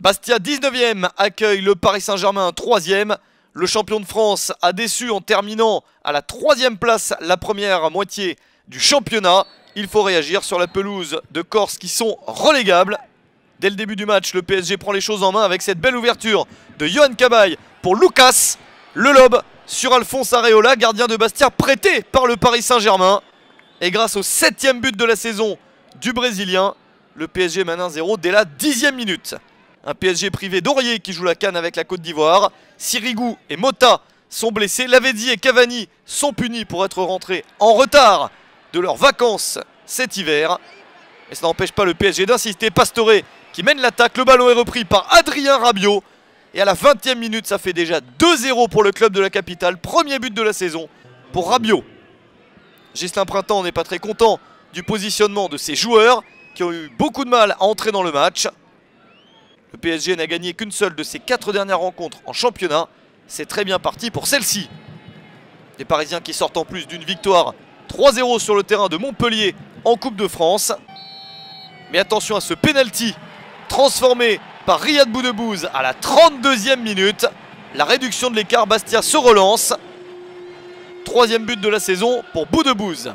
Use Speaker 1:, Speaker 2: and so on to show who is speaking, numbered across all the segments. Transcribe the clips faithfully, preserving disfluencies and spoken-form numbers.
Speaker 1: Bastia dix-neuvième accueille le Paris Saint-Germain troisième. Le champion de France a déçu en terminant à la troisième place la première moitié du championnat. Il faut réagir sur la pelouse de Corse qui sont relégables. Dès le début du match, le P S G prend les choses en main avec cette belle ouverture de Yohan Cabaye pour Lucas. Le lob sur Alphonse Areola, gardien de Bastia prêté par le Paris Saint-Germain. Et grâce au septième but de la saison du Brésilien, le P S G mène un zéro dès la dixième minute. Un P S G privé d'Aurier qui joue la canne avec la Côte d'Ivoire. Sirigu et Mota sont blessés. Lavezzi et Cavani sont punis pour être rentrés en retard de leurs vacances cet hiver. Mais ça n'empêche pas le P S G d'insister. Pastore qui mène l'attaque. Le ballon est repris par Adrien Rabiot. Et à la vingtième minute, ça fait déjà deux zéro pour le club de la capitale. Premier but de la saison pour Rabiot. Ghislain Printemps n'est pas très content du positionnement de ses joueurs qui ont eu beaucoup de mal à entrer dans le match. Le P S G n'a gagné qu'une seule de ses quatre dernières rencontres en championnat. C'est très bien parti pour celle-ci. Les Parisiens qui sortent en plus d'une victoire trois zéro sur le terrain de Montpellier en Coupe de France. Mais attention à ce penalty transformé par Riyad Boudebouz à la trente-deuxième minute. La réduction de l'écart, Bastia se relance. Troisième but de la saison pour Boudebouz.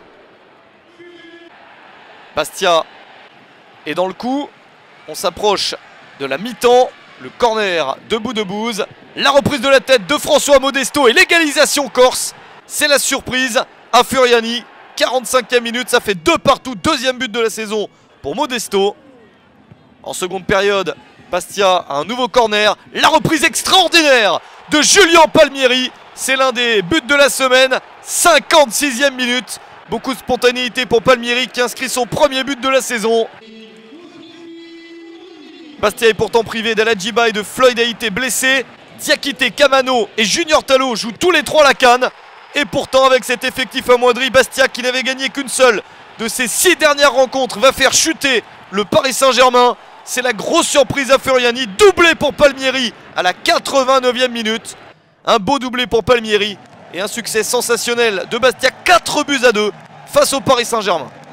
Speaker 1: Bastia est dans le coup. On s'approche de la mi-temps. Le corner de Boudebouz. La reprise de la tête de François Modesto et l'égalisation corse. C'est la surprise à Furiani. quarante-cinquième minute, ça fait deux partout. Deuxième but de la saison pour Modesto. En seconde période, Bastia a un nouveau corner. La reprise extraordinaire de Julien Palmieri. C'est l'un des buts de la semaine. cinquante-sixième minute. Beaucoup de spontanéité pour Palmieri qui inscrit son premier but de la saison. Bastia est pourtant privé d'Aladjiba et de Floyd Haïté blessé. Diakité, Kamano et Junior Tallo jouent tous les trois la canne. Et pourtant avec cet effectif amoindri, Bastia qui n'avait gagné qu'une seule de ses six dernières rencontres va faire chuter le Paris Saint-Germain. C'est la grosse surprise à Furiani. Doublé pour Palmieri à la quatre-vingt-neuvième minute. Un beau doublé pour Palmieri et un succès sensationnel de Bastia. quatre buts à deux face au Paris Saint-Germain.